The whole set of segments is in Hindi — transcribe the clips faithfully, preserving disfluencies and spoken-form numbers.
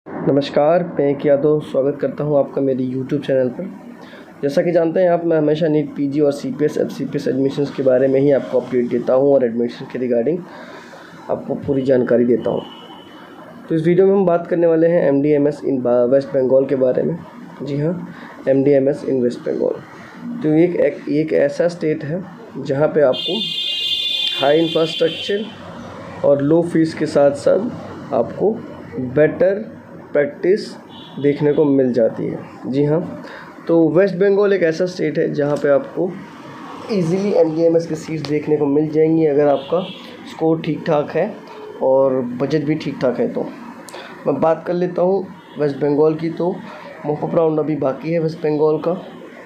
नमस्कार, मैं एक यादव स्वागत करता हूं आपका मेरे यूट्यूब चैनल पर। जैसा कि जानते हैं आप, मैं हमेशा नीट पीजी और सीपीएस एफसीपीएस एडमिशन्स के बारे में ही आपको अपडेट देता हूं और एडमिशन के रिगार्डिंग आपको पूरी जानकारी देता हूं। तो इस वीडियो में हम बात करने वाले हैं एमडीएमएस इन वेस्ट बंगाल के बारे में। जी हाँ, एमडीएमएस इन वेस्ट बंगाल। तो एक, एक एक ऐसा स्टेट है जहाँ पे आपको हाई इंफ्रास्ट्रक्चर और लो फीस के साथ साथ आपको बेटर प्रैक्टिस देखने को मिल जाती है। जी हाँ, तो वेस्ट बंगाल एक ऐसा स्टेट है जहाँ पे आपको इजीली एमडीएमएस की सीट्स देखने को मिल जाएंगी अगर आपका स्कोर ठीक ठाक है और बजट भी ठीक ठाक है। तो मैं बात कर लेता हूँ वेस्ट बंगाल की। तो मॉपअप राउंड अभी बाकी है वेस्ट बंगाल का,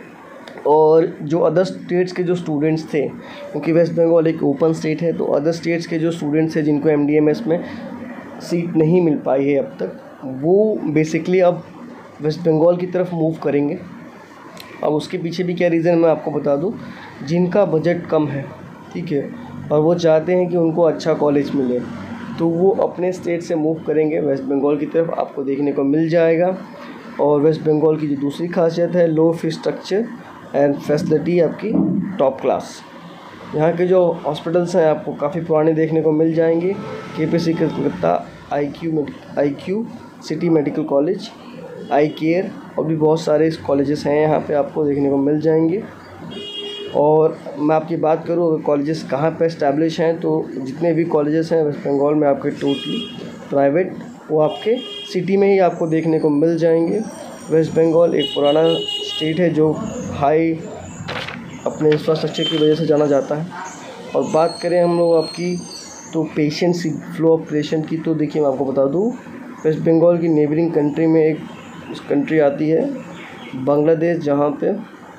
और जो अदर स्टेट्स के जो स्टूडेंट्स थे, क्योंकि वेस्ट बंगाल एक ओपन स्टेट है, तो अदर स्टेट्स के जो स्टूडेंट्स हैं जिनको एमडीएमएस में सीट नहीं मिल पाई है अब तक, वो बेसिकली अब वेस्ट बंगाल की तरफ मूव करेंगे। अब उसके पीछे भी क्या रीज़न मैं आपको बता दूं, जिनका बजट कम है, ठीक है, और वो चाहते हैं कि उनको अच्छा कॉलेज मिले, तो वो अपने स्टेट से मूव करेंगे वेस्ट बंगाल की तरफ, आपको देखने को मिल जाएगा। और वेस्ट बंगाल की जो दूसरी खासियत है, low fees structure and facility आपकी टॉप क्लास। यहाँ के जो हॉस्पिटल्स हैं आपको काफ़ी पुराने देखने को मिल जाएंगे। KPC Calcutta, I Q I Q city medical college, eye care, और भी बहुत सारे कॉलेजेस हैं यहाँ पे आपको देखने को मिल जाएंगे। और मैं आपकी बात करूँ अगर कॉलेजेस कहाँ पे इस्टेब्लिश हैं, तो जितने भी कॉलेजेस हैं वेस्ट बंगाल में आपके टोटली प्राइवेट, वो आपके सिटी में ही आपको देखने को मिल जाएंगे। वेस्ट बंगाल एक पुराना स्टेट है जो हाई अपने इंफ्रास्ट्रक्चर की वजह से जाना जाता है। और बात करें हम लोग आपकी तो पेशेंट फ्लो ऑफ पेशेंट की, तो देखिए मैं आपको बता दूं, वेस्ट बंगाल की नेबरिंग कंट्री में एक कंट्री आती है बांग्लादेश, जहाँ पे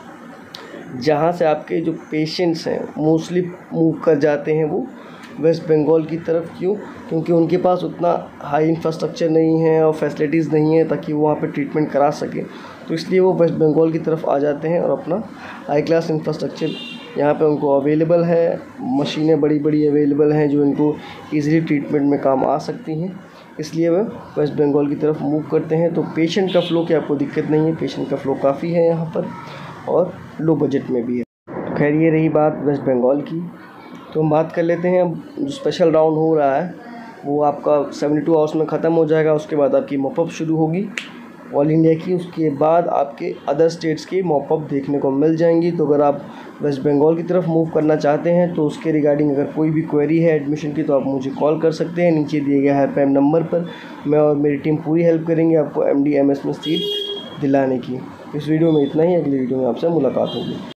जहाँ से आपके जो पेशेंट्स हैं मोस्टली मूव कर जाते हैं वो वेस्ट बंगाल की तरफ। क्यों? क्योंकि उनके पास उतना हाई इंफ्रास्ट्रक्चर नहीं है और फैसिलिटीज़ नहीं है ताकि वो वहाँ पे ट्रीटमेंट करा सके, तो इसलिए वो वेस्ट बंगाल की तरफ आ जाते हैं और अपना हाई क्लास इंफ्रास्ट्रक्चर यहाँ पे उनको अवेलेबल है, मशीनें बड़ी बड़ी अवेलेबल हैं जो इनको ईज़िली ट्रीटमेंट में काम आ सकती हैं, इसलिए वह वेस्ट बंगाल की तरफ मूव करते हैं। तो पेशेंट का फ़्लो की आपको दिक्कत नहीं है, पेशेंट का फ़्लो काफ़ी है यहाँ पर और लो बजट में भी है। तो खैर ये रही बात वेस्ट बंगाल की। तो हम बात कर लेते हैं, अब जो स्पेशल राउंड हो रहा है वो आपका सेवेंटी टू आवर्स में ख़त्म हो जाएगा। उसके बाद आपकी मॉपअप शुरू होगी ऑल इंडिया की, उसके बाद आपके अदर स्टेट्स की मॉपअप देखने को मिल जाएंगी। तो अगर आप वेस्ट बंगाल की तरफ मूव करना चाहते हैं तो उसके रिगार्डिंग अगर कोई भी क्वेरी है एडमिशन की, तो आप मुझे कॉल कर सकते हैं नीचे दिए गए हेल्पलाइन नंबर पर। मैं और मेरी टीम पूरी हेल्प करेंगे आपको एमडीएमएस में सीट दिलाने की। इस वीडियो में इतना ही, अगली वीडियो में आपसे मुलाकात होगी।